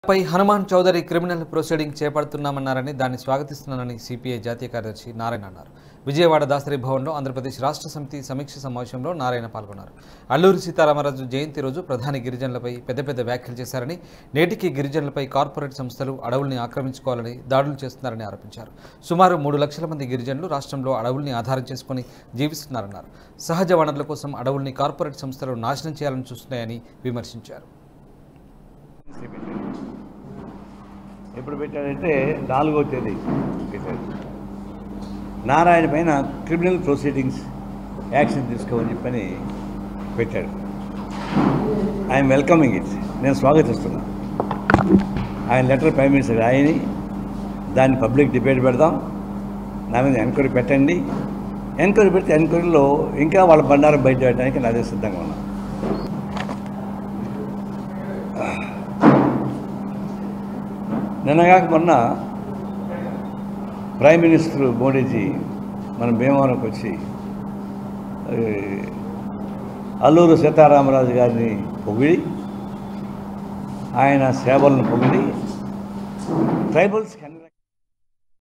పై Hanuman Chaudhary criminal proceeding చేపడుతున్నామన్నారని దాన్ని స్వాగతిస్తున్నానని CPI జాతీయ కార్యదర్శి నారాయణ అన్నారు. విజయవాడ దాసరి భవన్లో ఆంధ్రప్రదేశ్ రాష్ట్ర సమితి సమీక్ష సమావేశంలో నారాయణ పాల్గొన్నారు. అల్లూరి సీతారామరాజు జయంతి రోజు ప్రధాని గిరిజనులపై పెద్ద వ్యాఖ్యలు చేశారని, నేటికి గిరిజనులపై కార్పొరేట్ సంస్థలు అడవుల్ని ఆక్రమించుకోవాలని దాడులు చేస్తున్నారని ఆరోపించారు. సుమారు 3 లక్షల మంది గిరిజనులు రాష్ట్రంలో అడవుల్ని ఆధారం చేసుకుని జీవిస్తున్నారన్నారు. సహజ వనరుల కోసం అడవుల్ని కార్పొరేట్ సంస్థలు నాశనం చేయాలని చూస్తున్నాయని విమర్శించారు. ఎప్పుడు పెట్టాడంటే 4వ తేదీ పెట్టాడు. నారాయణ పైన క్రిమినల్ ప్రొసీడింగ్స్ యాక్షన్ తీసుకోమని చెప్పని పెట్టాడు. I'm welcoming it. నేను స్వాగతిస్తున్నా. ఆయన లెటర్ ప్రైమ్ మినిస్టర్ రాయని దాన్ని పబ్లిక్ డిబేట్ పెడదాం, నా మీద ఎంక్వైరీ పెట్టండి. ఎంక్వైరీ పెడితే ఎంక్వైరీలో ఇంకా వాళ్ళ బండారం బయట పెట్టడానికి నా దగ్గర సిద్ధంగా ఉన్నా. నిన్నగాక మొన్న ప్రైమ్ మినిస్టర్ మోడీజీ మన భీమవరంకి వచ్చి అల్లూరు సీతారామరాజు గారిని పొగిడి, ఆయన సేవలను పొగిడి ట్రైబల్స్